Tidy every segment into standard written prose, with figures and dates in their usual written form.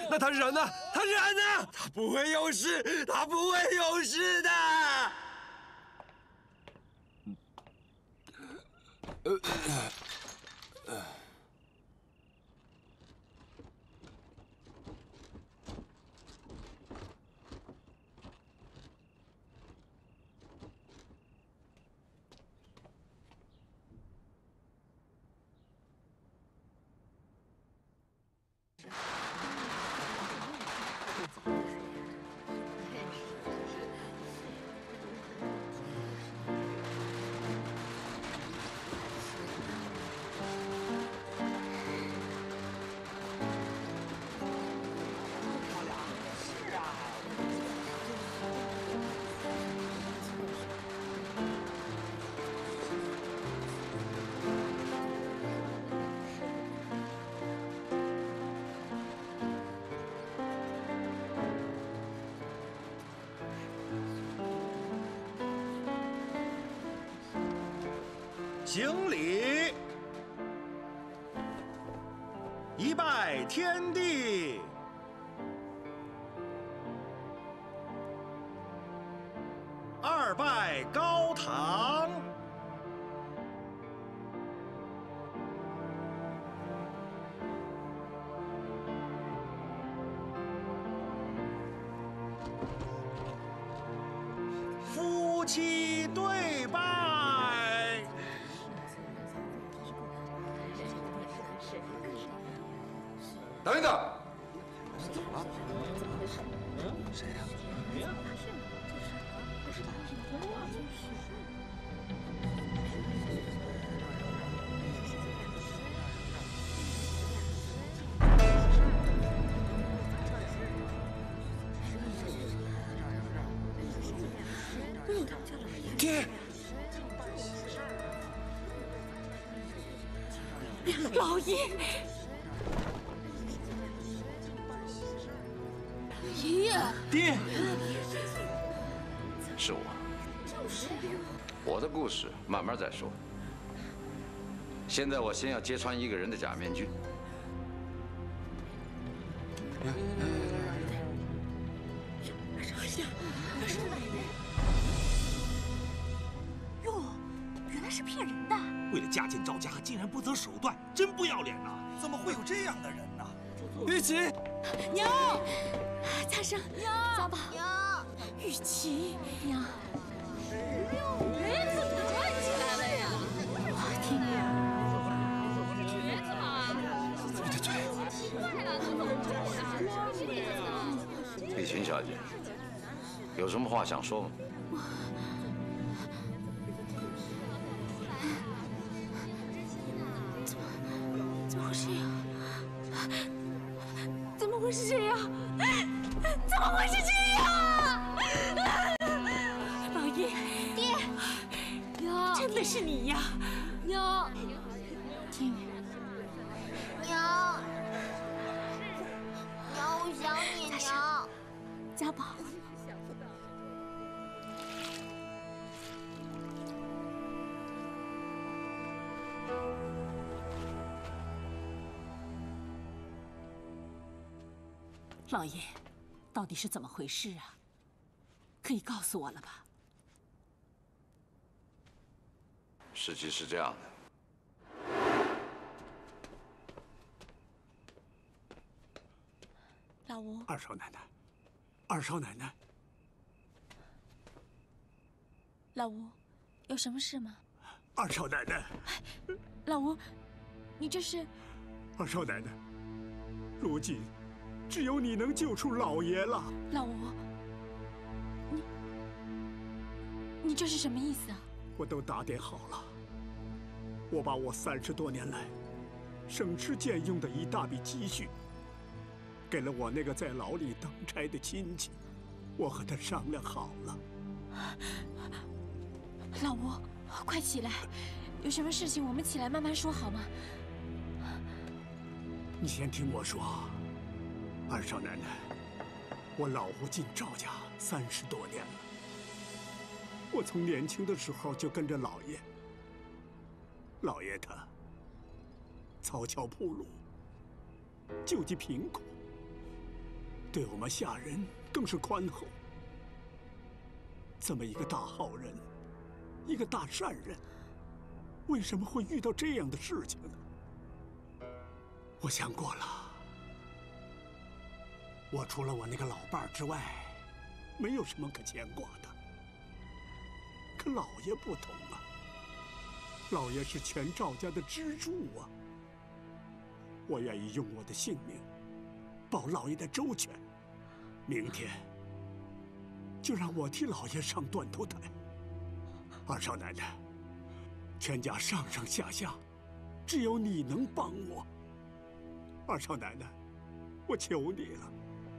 那他人呢？他人呢？他不会有事，他不会有事的。 行礼，一拜天地，二拜高堂，夫妻对拜。 等一等， 谁呀？ 爹， 老爷。 爷爷， 爹， 是我。我的故事慢慢再说。现在我先要揭穿一个人的假面具。 哟，原来是骗人的！ 为了嫁进赵家，竟然不择手段，真不要脸呐！怎么会有这样的人呢？ 玉琪， 娘，擦生，娘，家宝，娘，玉琪，娘。哎，怎么站起来了呀？天娘，别子嘛， 闭着嘴。 奇怪了，怎么这样？ 丽琴小姐，有什么话想说吗？ 怎么会这样？怎么会是这样？怎么会是这样？老爷，爹，娘，真的是你呀，娘，天宇， 娘，娘，我想你，娘。 家宝。 老爷，到底是怎么回事啊？可以告诉我了吧？ 事情是这样的， 老吴， 二少奶奶，二少奶奶， 老吴，有什么事吗？ 二少奶奶， 老吴，你这是？ 二少奶奶，如今。 只有你能救出老爷了， 老吴，你这是什么意思啊？ 我都打点好了，我把我30多年来省吃俭用的一大笔积蓄，给了我那个在牢里当差的亲戚，我和他商量好了。 老吴，快起来，有什么事情我们起来慢慢说好吗？ 你先听我说。 二少奶奶，我老吴进赵家30多年了。我从年轻的时候就跟着老爷，老爷他操樵铺路，救济贫苦， 对我们下人更是宽厚。这么一个大好人，一个大善人，为什么会遇到这样的事情呢？我想过了，我除了我那个老伴儿之外，没有什么可牵挂的。可老爷不同啊，老爷是全赵家的支柱啊。我愿意用我的性命保老爷的周全。明天就让我替老爷上断头台。二少奶奶，全家上上下下，只有你能帮我。二少奶奶，我求你了，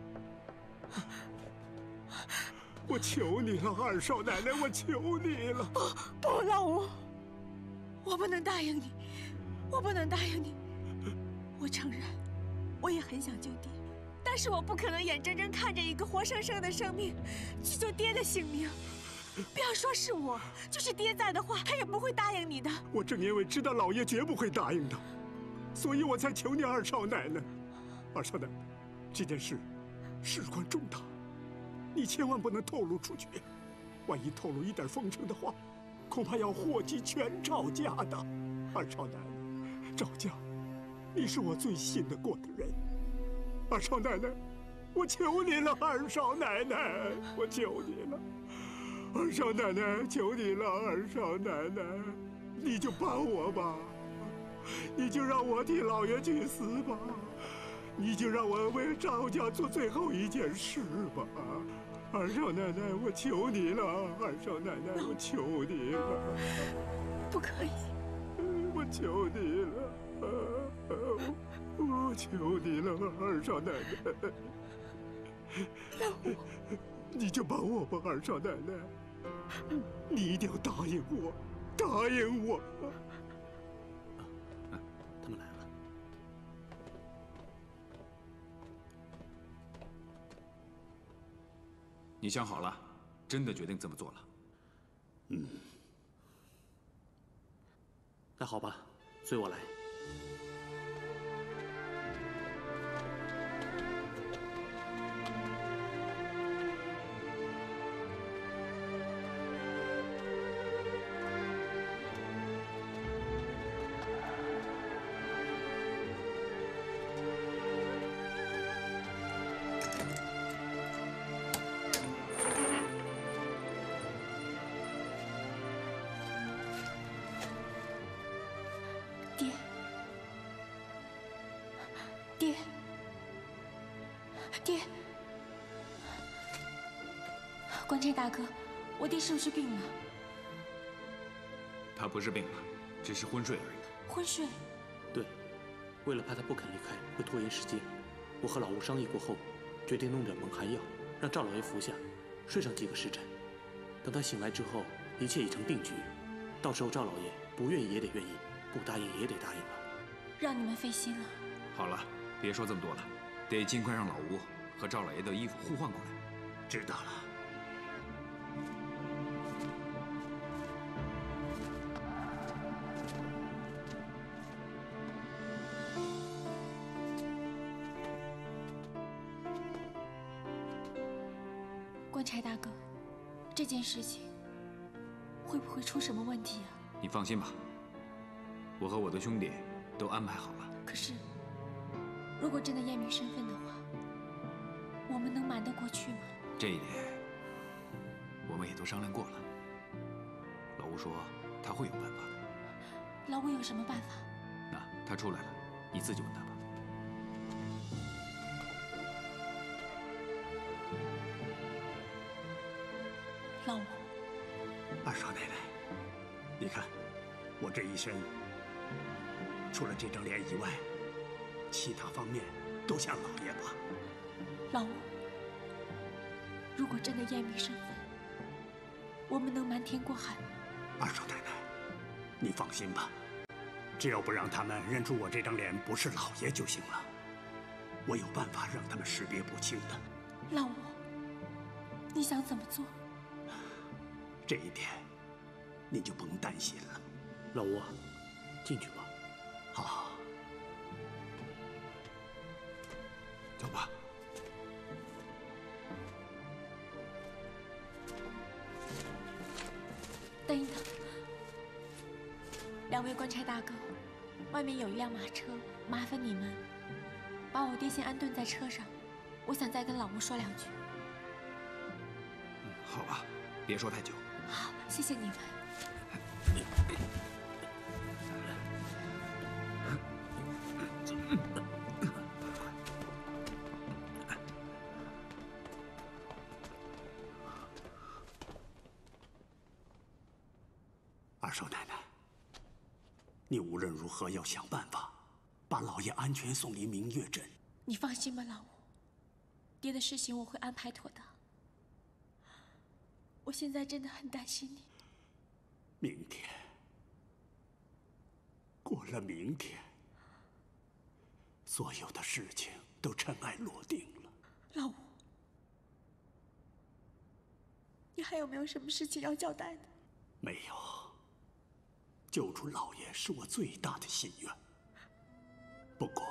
我求你了，二少奶奶，我求你了。 不，老吴，我不能答应你，我不能答应你。我承认，我也很想救爹，但是我不可能眼睁睁看着一个活生生的生命去救爹的性命。不要说是我，就是爹在的话，他也不会答应你的。 我正因为知道老爷绝不会答应的，所以我才求你二少奶奶。二少奶奶，这件事事关重大，你千万不能透露出去。万一透露一点风声的话，恐怕要祸及全赵家的。二少奶奶，赵家，你是我最信得过的人。二少奶奶，我求你了，二少奶奶，我求你了。二少奶奶，求你了，二少奶奶，你就帮我吧，你就让我替老爷去死吧，你就让我为赵家做最后一件事吧。二少奶奶，我求你了，二少奶奶，我求你了， 不可以， 我求你了，我求你了，二少奶奶。 老吴， 你就帮我吧，二少奶奶，你一定要答应我，答应我。 他们来了。 你想好了，真的决定这么做了？ 那好吧，随我来。 爹，官差大哥，我爹是不是病了？ 他不是病了，只是昏睡而已。 昏睡？ 对，为了怕他不肯离开，会拖延时间，我和老吴商议过后，决定弄点蒙汗药，让赵老爷服下，睡上几个时辰。等他醒来之后，一切已成定局。到时候赵老爷不愿意也得愿意，不答应也得答应了。 让你们费心了。 好了，别说这么多了，得尽快让老吴和赵老爷的衣服互换过来。 知道了。 官差大哥，这件事情会不会出什么问题啊？ 你放心吧，我和我的兄弟都安排好了。 可是，如果真的验明身份的话，我们能瞒得过去吗？ 这一点，我们也都商量过了。老吴说他会有办法的。 老吴有什么办法？ 那他出来了，你自己问他吧。 老吴， 二少奶奶，你看，我这一身，除了这张脸以外，其他方面都像老爷吧？ 老吴，如果真的验明身份，我们能瞒天过海吗？ 二少奶奶，你放心吧，只要不让他们认出我这张脸不是老爷就行了。我有办法让他们识别不清的。 老吴，你想怎么做？ 这一点，你就甭担心了。 老吴，进去吧。 好。 走吧。 等一等，两位官差大哥，外面有一辆马车，麻烦你们把我爹先安顿在车上，我想再跟老吴说两句。 好啊，别说太久。 好，谢谢你们。 二少奶奶，你无论如何要想办法，把老爷安全送离明月镇。 你放心吧，老吴，爹的事情我会安排妥当。我现在真的很担心你。 明天，过了明天，所有的事情都尘埃落定了。 老吴，你还有没有什么事情要交代的？ 没有。救出老爷是我最大的心愿。不过，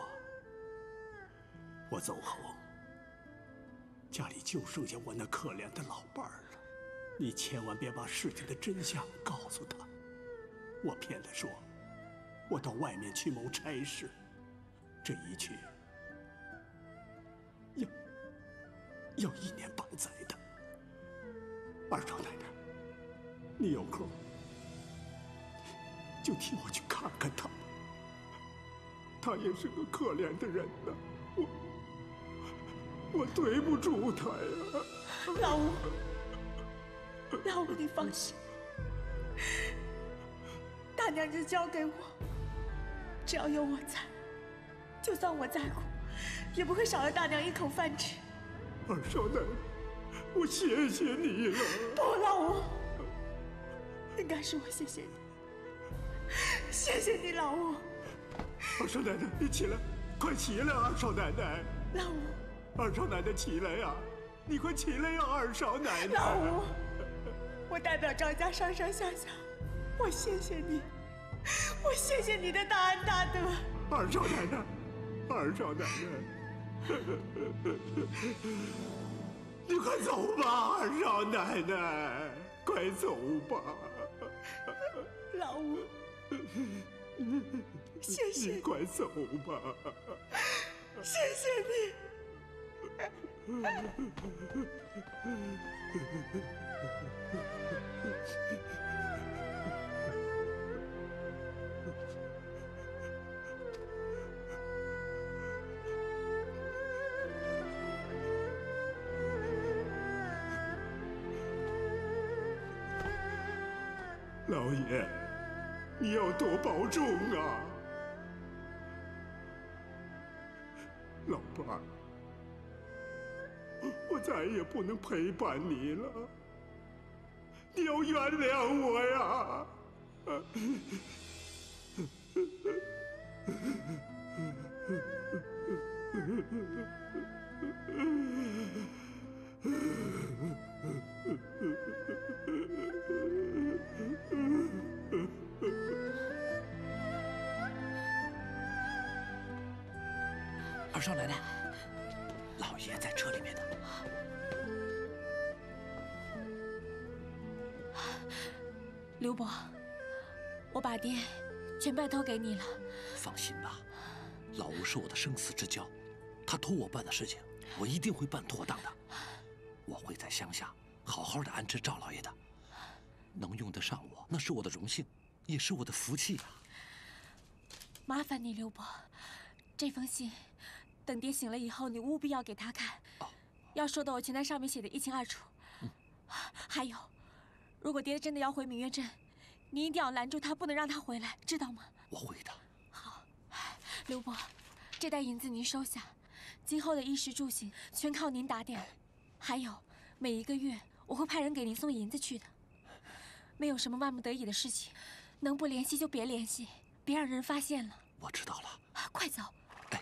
我走后，家里就剩下我那可怜的老伴儿了。你千万别把事情的真相告诉他。我骗他说，我到外面去谋差事，这一去要1年半载的。二少奶奶，你有空就替我去看看他。他也是个可怜的人呐，我对不住他呀。 老吴，老吴，你放心，大娘就交给我，只要有我在，就算我再苦，也不会少了大娘一口饭吃。 二少奶奶，我谢谢你了。 不，老吴，应该是我谢谢你。谢谢你，老吴。 二少奶奶，你起来，快起来！二少奶奶， 老吴， 二少奶奶起来呀！你快起来呀，二少奶奶！ 老吴，我代表张家上上下下，我谢谢你，我谢谢你的大恩大德。 二少奶奶，二少奶奶，你快走吧，二少奶奶，快走吧。 老吴，谢谢你，快走吧。 谢谢你。 老爷，你要多保重啊！老伴儿，我再也不能陪伴你了，你要原谅我呀！ 二少奶奶，老爷在车里面呢。 刘伯，我把爹全拜托给你了。 放心吧，老吴是我的生死之交，他托我办的事情，我一定会办妥当的。我会在乡下好好的安置赵老爷的，能用得上我，那是我的荣幸，也是我的福气啊。 麻烦你，刘伯，这封信等爹醒了以后，你务必要给他看，要说的我全在上面写得一清二楚。还有，如果爹真的要回明月镇，你一定要拦住他，不能让他回来，知道吗？ 我会的。 好，刘伯，这袋银子您收下，今后的衣食住行全靠您打点。还有，每一个月我会派人给您送银子去的。没有什么万不得已的事情，能不联系就别联系，别让人发现了。 我知道了。 快走。 哎。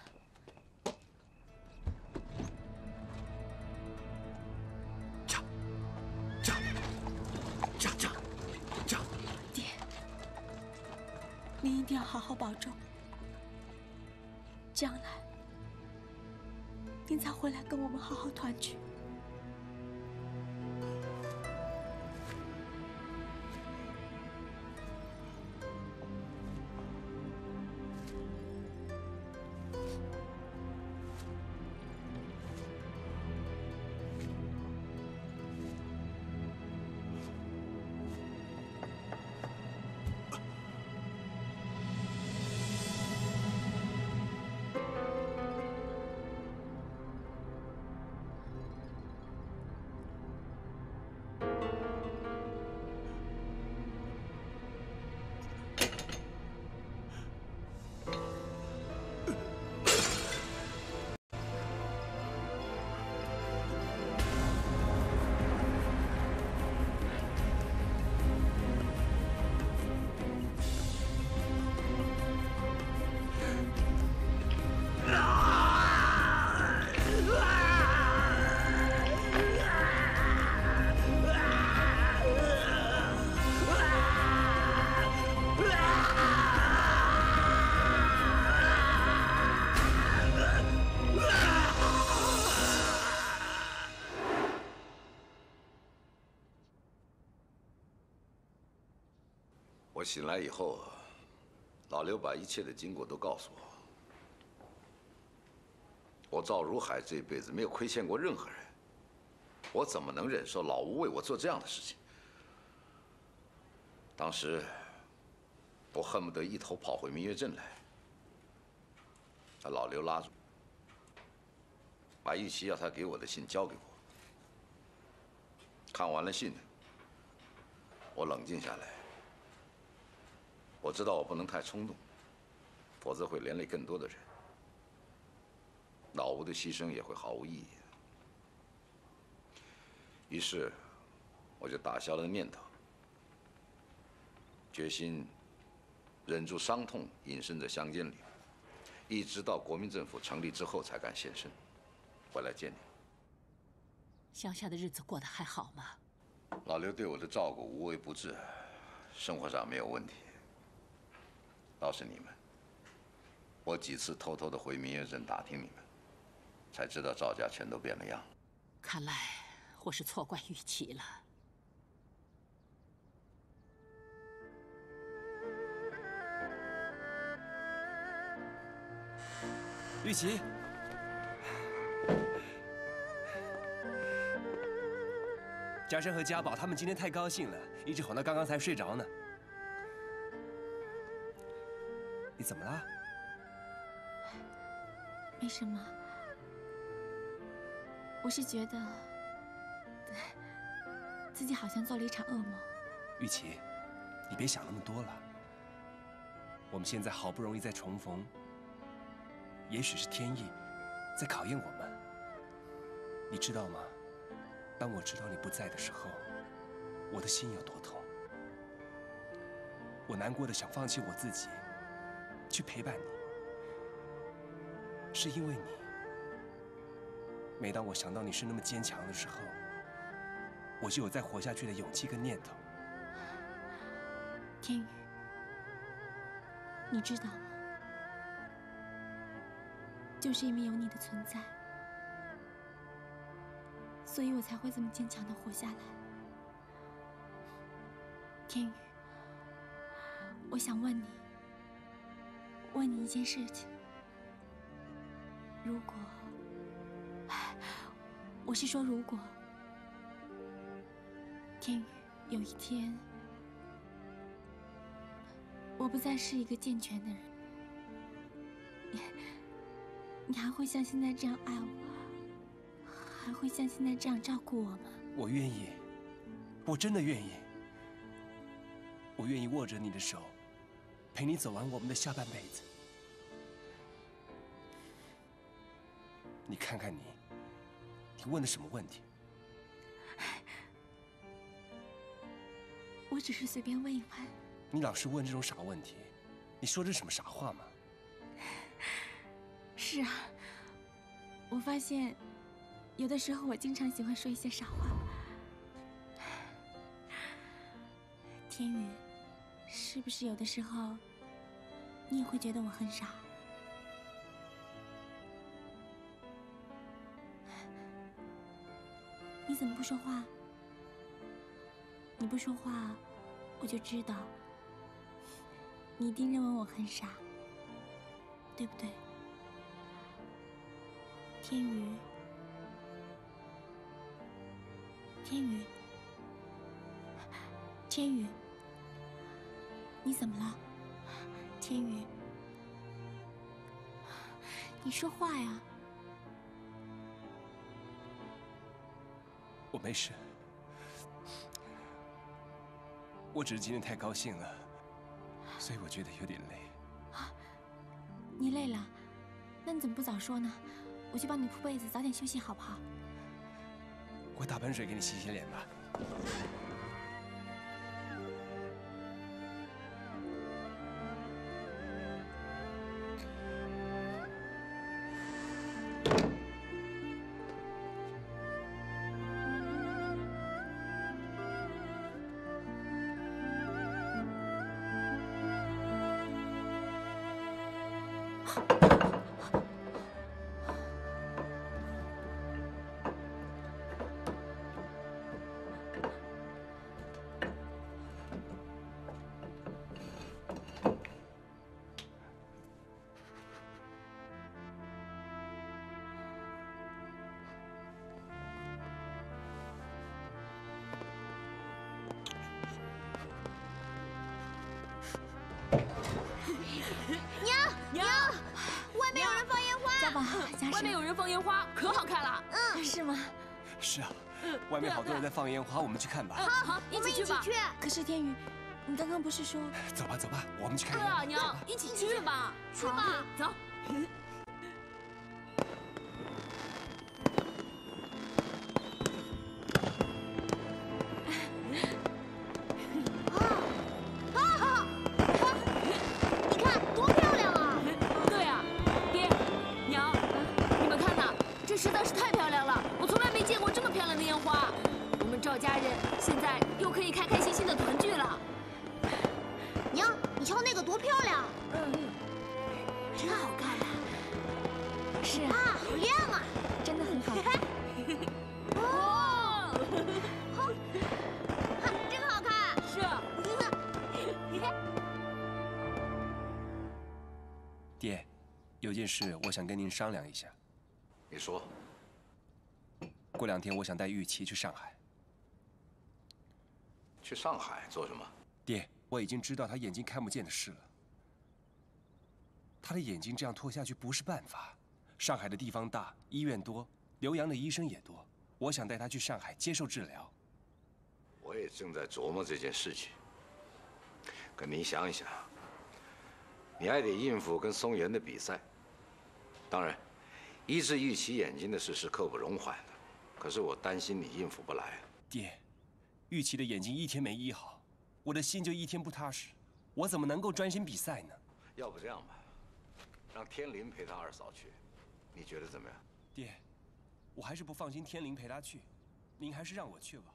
驾！ 爹，您一定要好好保重，将来您才回来跟我们好好团聚。 我醒来以后，老刘把一切的经过都告诉我。我赵如海这辈子没有亏欠过任何人，我怎么能忍受老吴为我做这样的事情？当时，我恨不得一头跑回明月镇来，把老刘拉住，把玉琪要他给我的信交给我。看完了信，我冷静下来。我知道我不能太冲动，否则会连累更多的人。老吴的牺牲也会毫无意义。于是，我就打消了念头，决心忍住伤痛，隐身在乡间里，一直到国民政府成立之后才敢现身，回来见你。 乡下的日子过得还好吗？ 老刘对我的照顾无微不至，生活上没有问题。倒是你们，我几次偷偷的回明月镇打听你们，才知道赵家全都变了样。 看来我是错怪玉琪了。 玉琪，嘉生和家宝他们今天太高兴了，一直哄到刚刚才睡着呢。你怎么了？ 没什么，我是觉得自己好像做了一场噩梦。 玉琪，你别想那么多了。我们现在好不容易再重逢，也许是天意在考验我们。你知道吗？当我知道你不在的时候，我的心有多痛。我难过的想放弃我自己，去陪伴你，是因为你。每当我想到你是那么坚强的时候，我就有再活下去的勇气跟念头。 天宇，你知道吗？就是因为有你的存在，所以我才会这么坚强的活下来。天宇，我想问你一件事情。如果，我是说如果，天宇，有一天我不再是一个健全的人，你还会像现在这样爱我，还会像现在这样照顾我吗？ 我愿意，我真的愿意。我愿意握着你的手，陪你走完我们的下半辈子。你看看你问的什么问题？ 我只是随便问一问。 你老是问这种傻问题，你说这是什么傻话吗？ 是啊，我发现有的时候我经常喜欢说一些傻话。天宇，是不是有的时候你也会觉得我很傻？你怎么不说话？你不说话，我就知道你一定认为我很傻，对不对？天宇，天宇，天宇，你怎么了？天宇，你说话呀！ 我没事，我只是今天太高兴了，所以我觉得有点累。 啊，你累了？那你怎么不早说呢？我去帮你铺被子，早点休息好不好？ 我打盆水给你洗洗脸吧。 娘，外面有人放烟花。 家宝，家外面有人放烟花，可好看了。 是吗？ 是啊，外面好多人在放烟花，我们去看吧。 好，一起去吧。 可是天宇，你刚刚不是说…… 走吧，走吧，我们去看。 哥，娘，一起去吧。 去吧， 走。 你看多漂亮啊！ 对啊，爹，娘，你们看呐，这实在是太漂亮了，我从来没见过这么漂亮的烟花。我们赵家人现在又可以开开心心的团聚了。 娘，你瞧那个多漂亮！ 真好看啊！是啊， 好亮啊！ 真的很好看。 哦， 真好看！ 是啊。 爹，有件事我想跟您商量一下。 你说。 过2天我想带玉琪去上海。 去上海做什么？ 爹，我已经知道她眼睛看不见的事了。她的眼睛这样拖下去不是办法。上海的地方大，医院多，留洋的医生也多。我想带她去上海接受治疗。 我也正在琢磨这件事情。可你想一想，你还得应付跟松原的比赛。当然，医治玉琪眼睛的事是刻不容缓的。可是我担心你应付不来。 爹，玉琪的眼睛一天没医好，我的心就一天不踏实。我怎么能够专心比赛呢？ 要不这样吧，让天林陪他二嫂去，你觉得怎么样？ 爹，我还是不放心天林陪她去，您还是让我去吧。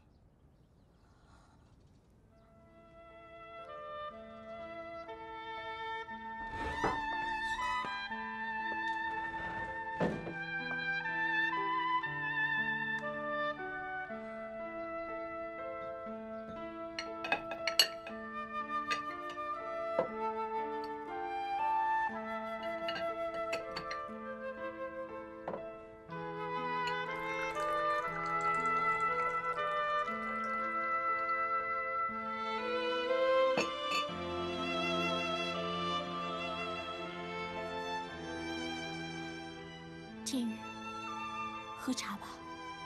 天宇，喝茶吧。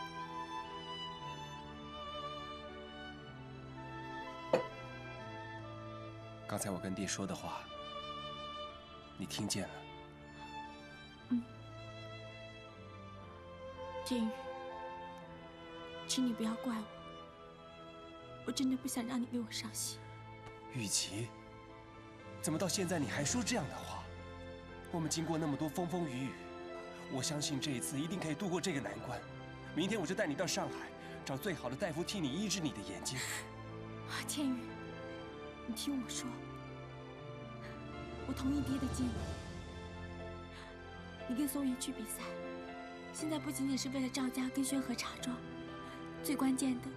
刚才我跟爹说的话，你听见了？ 天宇，请你不要怪我，我真的不想让你为我伤心。 玉琪，怎么到现在你还说这样的话？我们经过那么多风风雨雨，我相信这一次一定可以度过这个难关。明天我就带你到上海，找最好的大夫替你医治你的眼睛。 天宇，你听我说，我同意爹的建议。你跟松原去比赛，现在不仅仅是为了赵家跟宣和茶庄，最关键的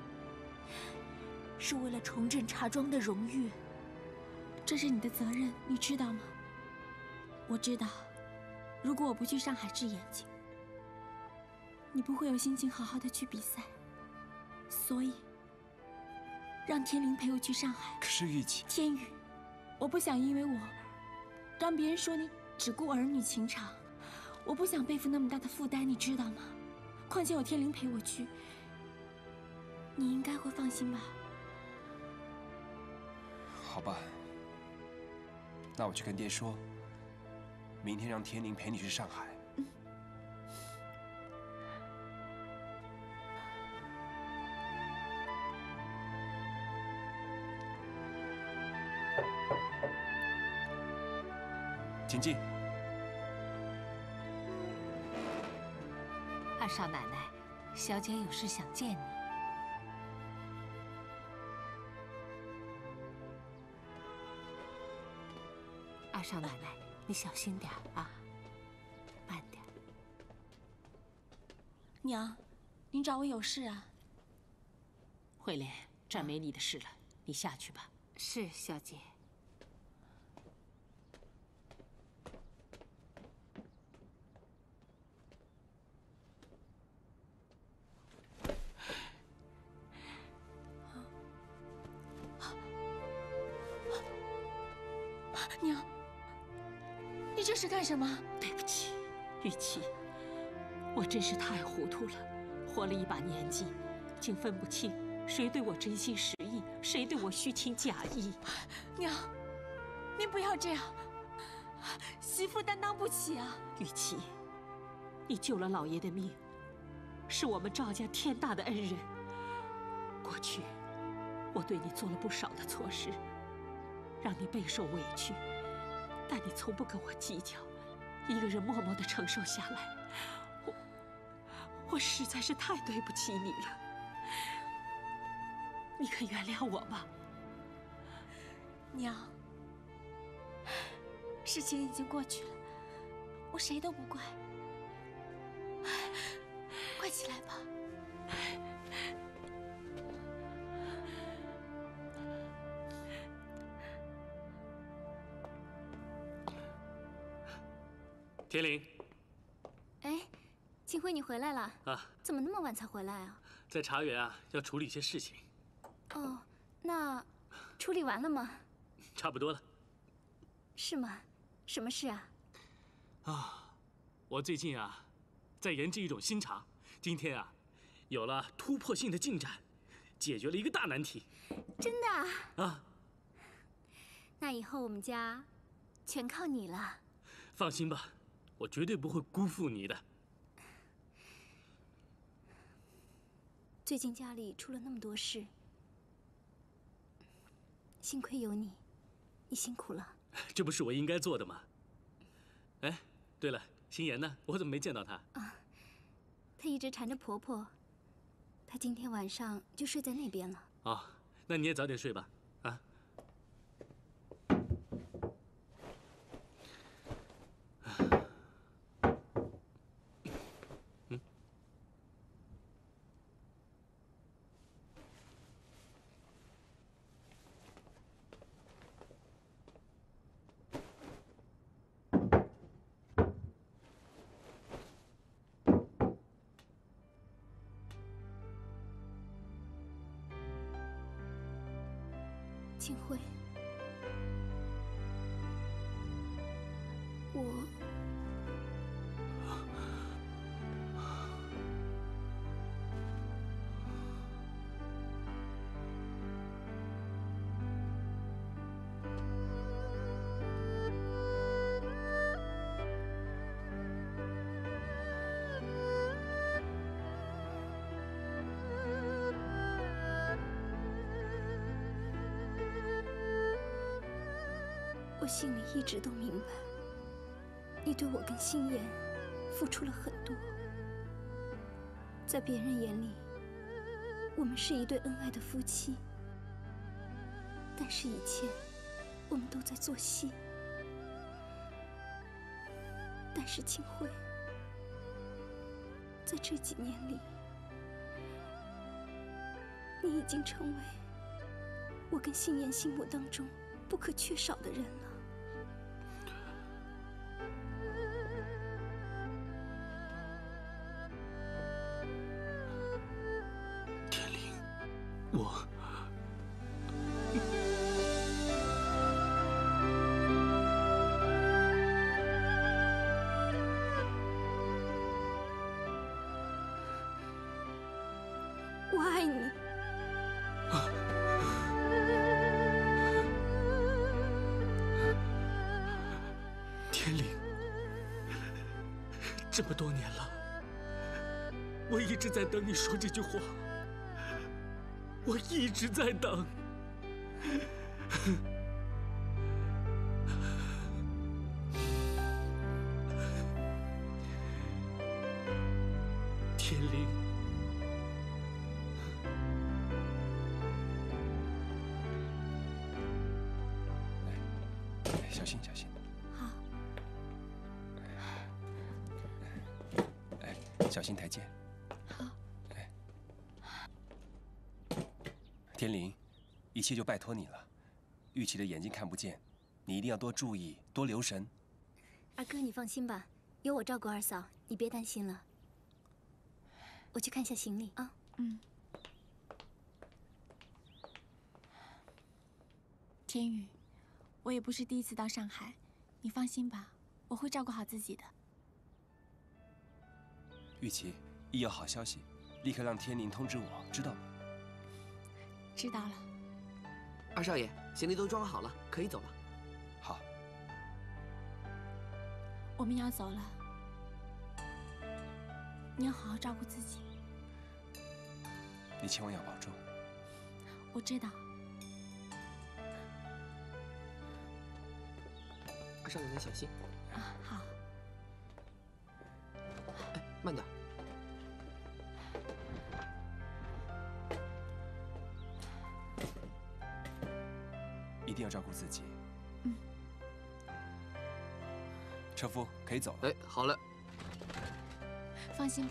是为了重振茶庄的荣誉。这是你的责任，你知道吗？我知道，如果我不去上海治眼睛，你不会有心情好好的去比赛。所以，让天灵陪我去上海。 可是玉琪， 天宇，我不想因为我让别人说你只顾儿女情长，我不想背负那么大的负担，你知道吗？况且有天灵陪我去，你应该会放心吧？ 好吧，那我去跟爹说，明天让天灵陪你去上海。请进。 二少奶奶，小姐有事想见你。二少奶奶，你小心点啊，慢点。 娘，您找我有事啊？ 慧莲，这儿没你的事了，你下去吧。是，小姐。 娘。 这是干什么？ 对不起，玉琪，我真是太糊涂了。活了一把年纪，竟分不清谁对我真心实意，谁对我虚情假意。 娘，您不要这样，媳妇担当不起啊。 玉琪，你救了老爷的命，是我们赵家天大的恩人。过去，我对你做了不少的错事，让你备受委屈，但你从不跟我计较，一个人默默地承受下来。我实在是太对不起你了，你肯原谅我吗？ 娘，事情已经过去了，我谁都不怪。快起来吧。 天灵， 哎，清辉，你回来了啊？ 怎么那么晚才回来啊？ 在茶园啊，要处理一些事情。 哦，那处理完了吗？ 差不多了。 是吗？什么事啊？ 啊，我最近啊，在研制一种新茶，今天啊，有了突破性的进展，解决了一个大难题。 真的啊？ 啊。 那以后我们家全靠你了。 放心吧，我绝对不会辜负你的。 最近家里出了那么多事，幸亏有你，你辛苦了。 这不是我应该做的吗？哎，对了，心妍呢？我怎么没见到她？ 啊，她一直缠着婆婆，她今天晚上就睡在那边了。 哦，那你也早点睡吧。啊。 清辉，我心里一直都明白，你对我跟心妍付出了很多，在别人眼里，我们是一对恩爱的夫妻，但是以前我们都在做戏。但是清辉，在这几年里，你已经成为我跟心妍心目当中不可缺少的人了。 天灵，我爱你。 天灵，这么多年了，我一直在等你说这句话，我一直在等。天灵， 小心，小心。 好。 哎，小心台阶。 好。 哎，天灵，一切就拜托你了。玉琪的眼睛看不见，你一定要多注意，多留神。 二哥，你放心吧，有我照顾二嫂，你别担心了。我去看下行李啊。 嗯。天宇，我也不是第一次到上海，你放心吧， 我会照顾好自己的。 玉琪，一有好消息，立刻让天宁通知我，知道吗？ 知道了。 二少爷，行李都装好了，可以走了。 好。 我们要走了，你要好好照顾自己。 你千万要保重。 我知道。 二少爷您小心。 啊，好。 哎，慢点。 一定要照顾自己。 嗯。 车夫，可以走了。 哎，好了。 放心吧。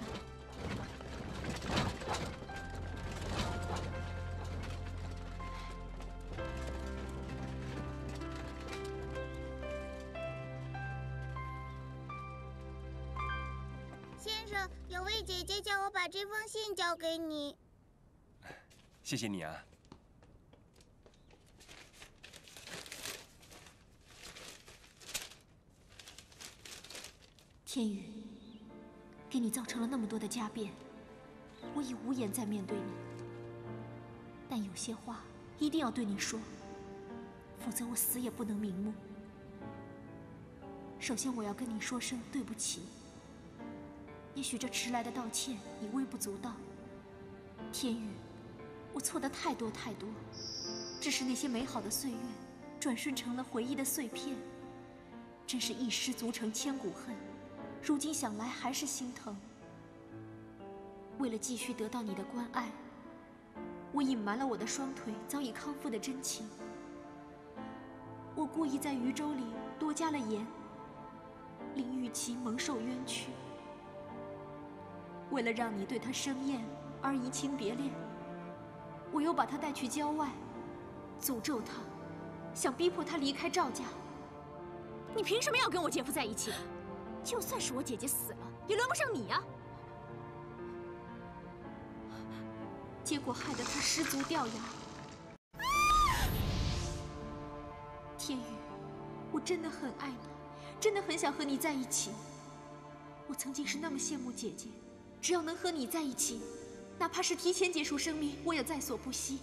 先生，有位姐姐叫我把这封信交给你。 谢谢你啊。 天宇，给你造成了那么多的家变，我已无颜再面对你。但有些话一定要对你说，否则我死也不能瞑目。首先，我要跟你说声对不起。也许这迟来的道歉已微不足道。天宇，我错的太多太多，只是那些美好的岁月，转瞬成了回忆的碎片，真是一失足成千古恨。如今想来还是心疼。为了继续得到你的关爱，我隐瞒了我的双腿早已康复的真情。我故意在鱼粥里多加了盐，令玉琪蒙受冤屈。为了让你对她生厌而移情别恋，我又把她带去郊外，诅咒她，想逼迫她离开赵家。 你凭什么要跟我姐夫在一起？就算是我姐姐死了，也轮不上你呀！ 结果害得她失足掉崖。天宇，我真的很爱你，真的很想和你在一起。我曾经是那么羡慕姐姐，只要能和你在一起，哪怕是提前结束生命，我也在所不惜。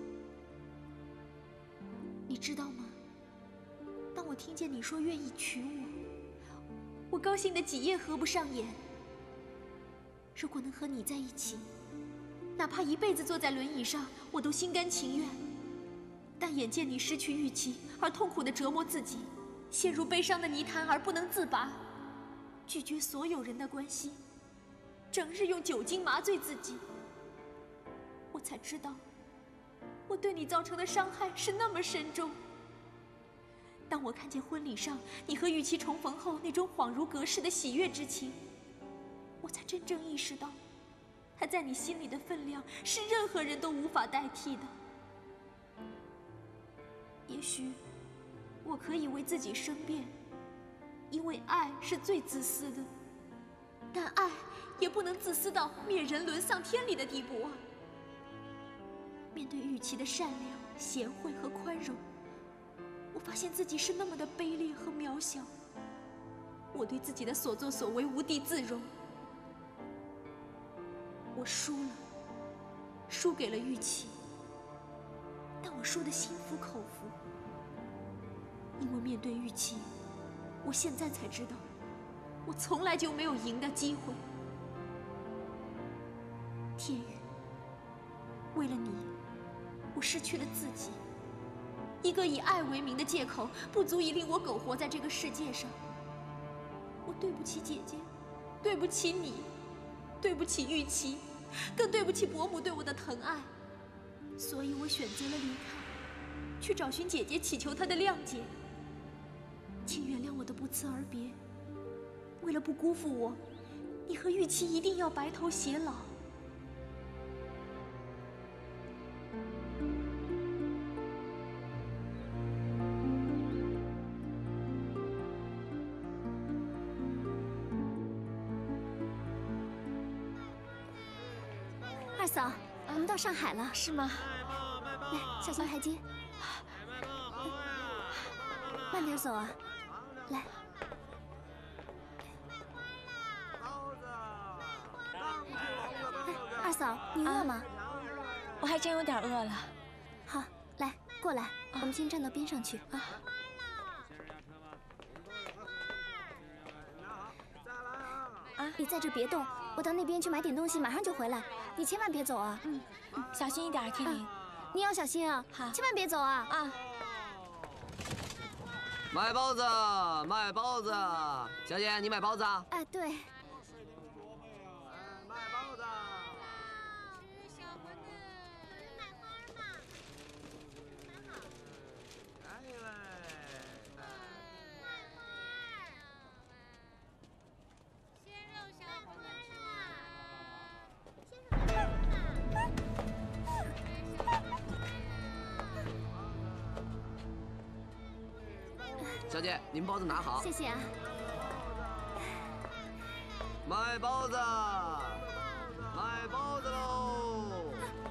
你知道吗？当我听见你说愿意娶我高兴的几夜合不上眼。如果能和你在一起，哪怕一辈子坐在轮椅上，我都心甘情愿。但眼见你失去玉琪而痛苦地折磨自己，陷入悲伤的泥潭而不能自拔，拒绝所有人的关心，整日用酒精麻醉自己，我才知道，我对你造成的伤害是那么深重。当我看见婚礼上你和玉琪重逢后那种恍如隔世的喜悦之情，我才真正意识到，他在你心里的分量是任何人都无法代替的。也许我可以为自己申辩，因为爱是最自私的，但爱也不能自私到灭人沦丧天理的地步啊！面对玉琪的善良、贤惠和宽容，我发现自己是那么的卑劣和渺小。我对自己的所作所为无地自容。我输了，输给了玉琪，但我输得心服口服。因为面对玉琪，我现在才知道，我从来就没有赢的机会。天宇，为了你，我失去了自己。一个以爱为名的借口，不足以令我苟活在这个世界上。我对不起姐姐，对不起你，对不起玉琪，更对不起伯母对我的疼爱。所以我选择了离开，去找寻姐姐，祈求她的谅解。请原谅我的不辞而别。为了不辜负我，你和玉琪一定要白头偕老。 二嫂，我们到上海了，是吗？来，小心台阶。慢点走啊！来， 二嫂，你饿吗？ 我还真有点饿了。 好，来，过来，我们先站到边上去啊。你在这别动，我到那边去买点东西，马上就回来。你千万别走啊！ 小心一点，天明。 你要小心啊！好，千万别走啊！啊！ 卖包子，卖包子，小姐，你买包子啊？ 哎，对。 卖包子。 小馄饨，卖花嘛。蛮好。 来嘞。 卖花。鲜肉小馄饨小姐，您包子拿好。 谢谢啊。 卖包子，卖包子喽！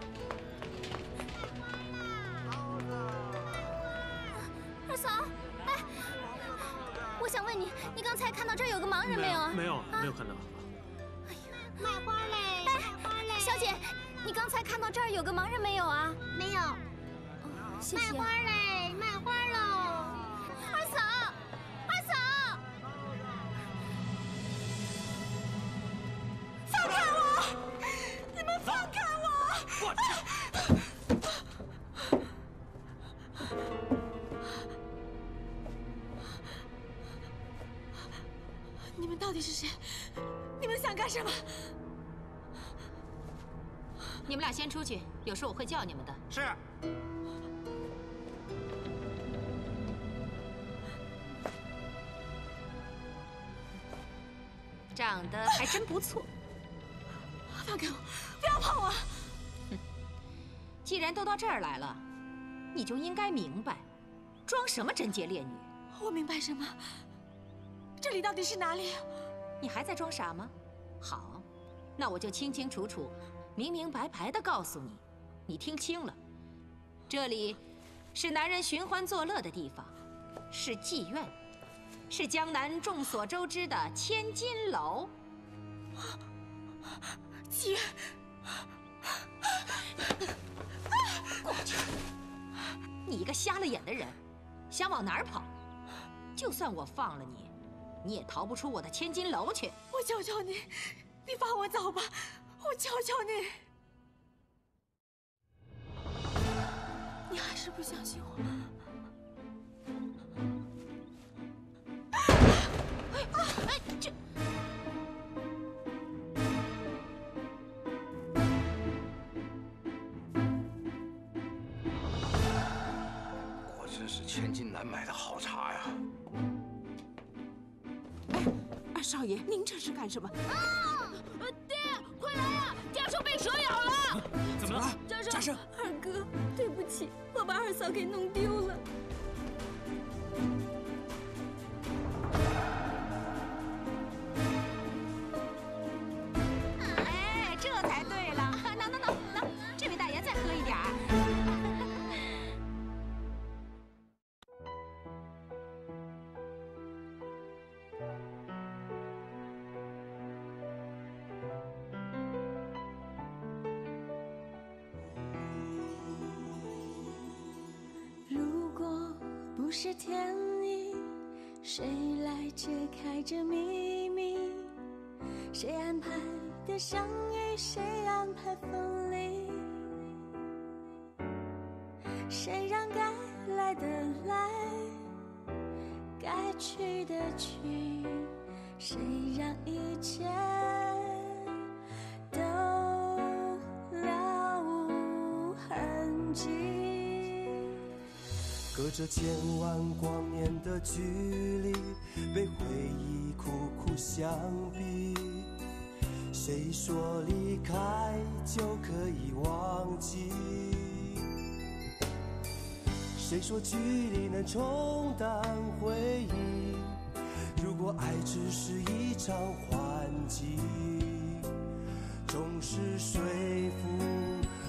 二嫂，哎，我想问你，你刚才看到这儿有个盲人没有？ 没有看到。 哎呀，卖花嘞，卖花嘞！ 小姐，你刚才看到这儿有个盲人没有啊？ 没有。 谢谢。 卖花嘞，卖花喽！ 二嫂，二嫂，放开我！你们放开我！ 我去！ 你们到底是谁？你们想干什么？ 你们俩先出去，有事我会叫你们的。 是。 长得还真不错。 放开我！不要碰我！ 既然都到这儿来了，你就应该明白，装什么贞洁烈女？ 我明白什么？这里到底是哪里？ 你还在装傻吗？好，那我就清清楚楚、明明白白地告诉你，你听清了，这里是男人寻欢作乐的地方，是妓院，是江南众所周知的千金楼。 妓院。 过去！你一个瞎了眼的人，想往哪儿跑？就算我放了你，你也逃不出我的千金楼去。 我求求你，你放我走吧！我求求你。你还是不相信我？ 哎，这。 果真是千金难买的好茶呀！ 哎，二少爷，您这是干什么？ 爹，快来呀！家叔被蛇咬了！ 怎么了？家生， 二哥，对不起，我把二嫂给弄丢了。 哎，这才对了！喏，这位大爷再喝一点儿。 如果不是天意，谁来解开这秘密？谁安排的相遇，谁安排分离？谁让该来的来，该去的去？谁让一切都了无痕迹？ 隔着千万光年的距离，被回忆苦苦相逼。谁说离开就可以忘记？谁说距离能冲淡回忆？如果爱只是一场幻境，总是说服